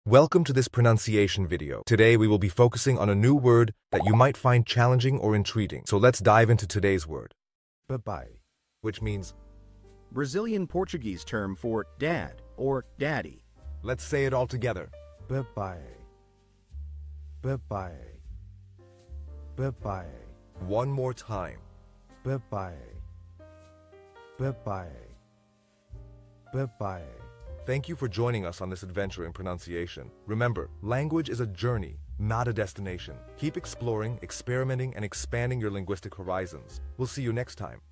Welcome to this pronunciation video. Today we will be focusing on a new word that you might find challenging or intriguing. So let's dive into today's word. Papai, which means Brazilian Portuguese term for dad or daddy. let's say it all together. Papai. Papai. Papai. One more time. Papai. Papai. Papai. Thank you for joining us on this adventure in pronunciation. Remember, language is a journey, not a destination. Keep exploring, experimenting, and expanding your linguistic horizons. We'll see you next time.